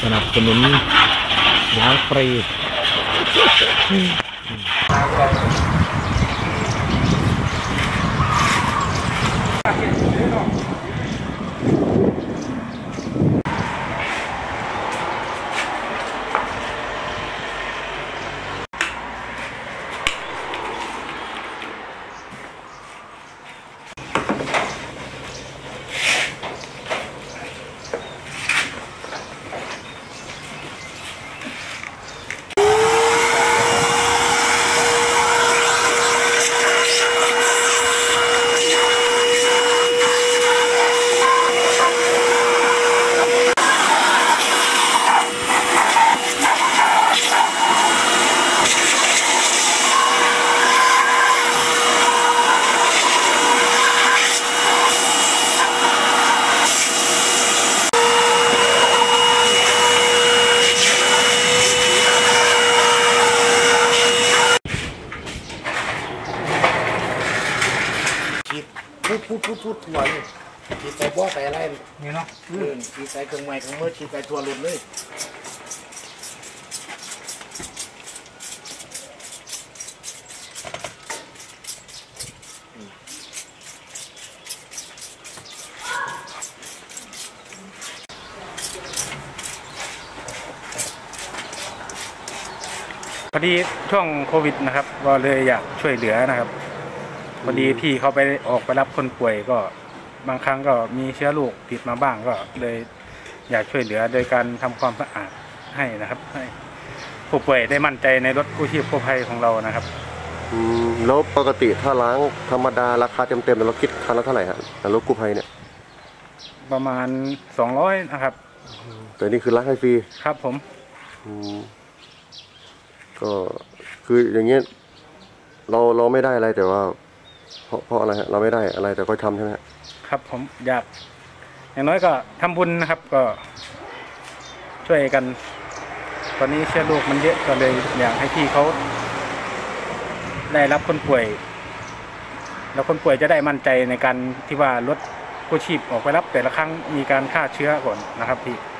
นับสนุนล้างฟรีพูดทัวร์เลยฉีดไปบ่อไปอะไรนี่เนาะฉีดไปเครื่องไม้เครื่องมือฉีดไปทัวร์หลุดเลยพอดีช่วงโควิดนะครับก็เลยอยากช่วยเหลือนะครับพอดีพี่เขาไปออกไปรับคนป่วยก็บางครั้งก็มีเชื้อโรคติดมาบ้างก็เลยอยากช่วยเหลือโดยการทำความสะอาดให้นะครับให้ผู้ป่วยได้มั่นใจในรถกู้ชีพกู้ภัยของเรานะครับแล้วปกติถ้าล้างธรรมดาราคาเต็มๆเราคิดคันละเท่าไหร่ครับรถกู้ภัยเนี่ยประมาณ200นะครับแต่นี่คือล้างให้ฟรีครับผมก็คืออย่างเงี้ยเราไม่ได้อะไรแต่ว่าเพราะอะไรฮะเราไม่ได้อะไรแต่ก็ทำใช่ไหมครับผมอยากอย่างน้อยก็ทำบุญนะครับก็ช่วยกันตอนนี้เชื้อโรคมันเยอะก็เลยอยากให้พี่เขาได้รับคนป่วยแล้วคนป่วยจะได้มั่นใจในการที่ว่ารถกู้ชีพออกไปรับแต่ละครั้งมีการฆ่าเชื้อก่อนนะครับพี่